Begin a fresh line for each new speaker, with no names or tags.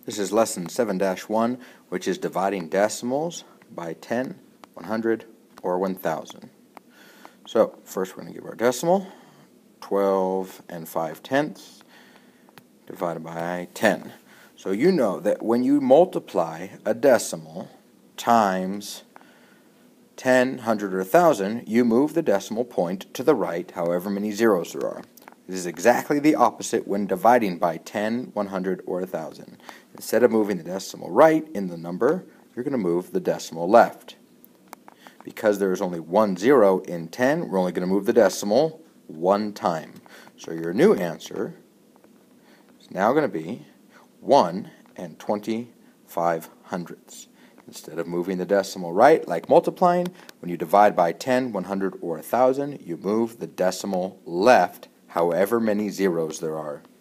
This is lesson 7-1, which is dividing decimals by 10, 100, or 1,000. So first we're going to give our decimal, 12 and 5/10 divided by 10. So you know that when you multiply a decimal times 10, 100, or 1,000, you move the decimal point to the right however many zeros there are. This is exactly the opposite when dividing by 10, 100, or 1,000. Instead of moving the decimal right in the number, you're going to move the decimal left. Because there is only one zero in 10, we're only going to move the decimal one time. So your new answer is now going to be 1 and 25/100. Instead of moving the decimal right, like multiplying, when you divide by 10, 100, or 1,000, you move the decimal left however many zeros there are.